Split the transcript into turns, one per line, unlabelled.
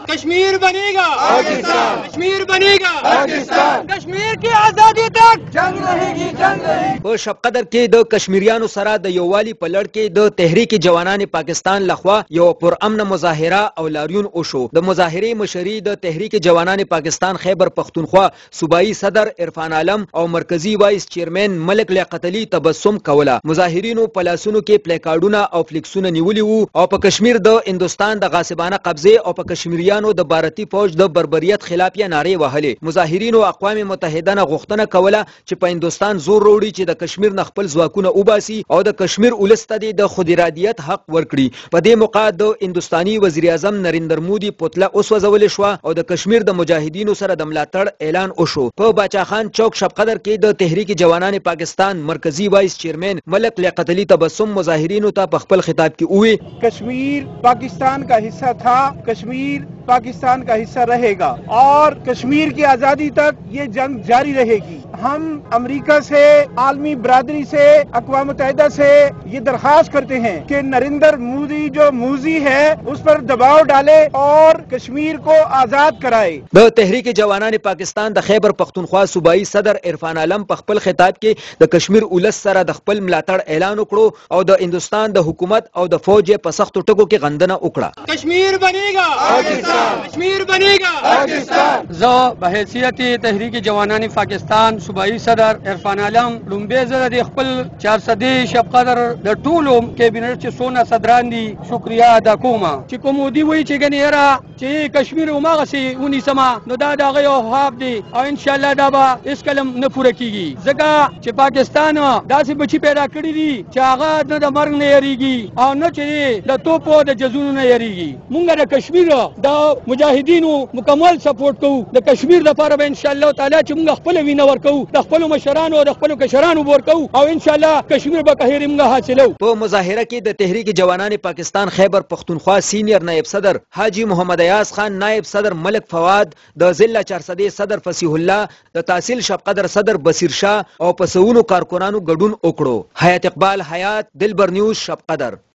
कश्मीर बनेगा पाकिस्तान, कश्मीर बनेगा पाकिस्तान, कश्मीर की आजादी तक जंग रहेगी, जंग रहेगी।
په شب قدر کې د کشمیریانو سره د یووالي په لړ کې د تحریک جوانان پاکستان لخوا یو پرامن مظاهره او لاریون وشو. د مظاهرې مشري د تحریک جوانان پاکستان خیبر پختونخوا صوبایي صدر عرفان عالم او مرکزی وایس چیرمن ملک لیاقت علي تبسم کوله. مظاهرینو په لاسونو کې پلیکارډونه او فلیکسونه نیولي وو او په کشمیر د هندوستان د غاصبانه قبضه او په کشمیریانو د بھارتي فوج د بربریت خلاف یې نارې وهلې. مظاهرینو اقوام متحده نه غوښتنه کوله چې په هندوستان زور وروړي چې د کشمیر نه خپل ځواکونه وباسي او د کشمیر ولس ته د خود ارادیت حق ورکړي. په دې موقع د هندوستاني وزیر اعظم نریندر مودي پتله وسوځول شو او د کشمیر د مجاهدینو سره د ملاتړ اعلان وشو. په باچا خان چوک شب قدر کې د تحریک جوانان پاکستان مرکزی وایس چیرمن ملک لیاقت علي تبسم مظاهرینو ته په خپل خطاب کې وویل
कश्मीर पाकिस्तान का हिस्सा था, कश्मीर पाकिस्तान का हिस्सा रहेगा और कश्मीर की आजादी तक ये जंग जारी रहेगी। हम अमेरिका से, आलमी बरादरी से, अक़वाम मुत्तहिदा से ये दरख्वास्त करते हैं कि नरेंद्र मोदी जो मूजी है उस पर दबाव डाले और कश्मीर को आजाद कराए।
د تحریک جوانان پاکستان د خیبر پختونخوا صوبایي صدر عرفان عالم په خپل خطاب کې د کشمیر ولس سره د خپل ملاتړ اعلان وکړو او د هندوستان د حکومت او د فوج په سختو ټکو کې غندنه وکړه.
कश्मीर बनेगा पाकिस्तान, कश्मीर बनेगा पाकिस्तान।
زه به حیثیت تحریک جوانان پاکستان صوبایي صدر عرفان عالم لومبه زه د خپل 400 شب قدر د ټولو کابینټ چې سونه صدران دي شکریا ادا کوم چې کومودي وایي چې ګنې را چې کشمیر ومغه سي ونی سما نو دا دغه یو حاب دي او ان شاء الله دا به اس کلم نه پوره کیږي ځکه چې پاکستان داسې بچی پیدا کړی دي چې هغه نه د مرګ نه یریږي او نه چې د توپو د جزونو نه یریږي. مونږ د کشمیر د مجاهدینو مکمل سپورټ کوو. د کشمیر لپاره به ان شاء الله تعالی چې مونږ خپل وینه ورکو د خپل مشرانو او د خپل کشرانو ورکو او ان شاء الله کشمیر به قهر مونږ حاصلو.
په مظاهره کې د تحریک جوانان پاکستان خیبر پختونخوا سینیئر نائب صدر حاجی محمد ایاز خان، نائب صدر ملک فواد، د ضلع 400 صدر فصیح الله، د تحصیل شب قدر صدر بصیر شاه او پسونو کارکنانو ګډون وکړو. حیات اقبال حیات، دلبر نیوز، شب قدر.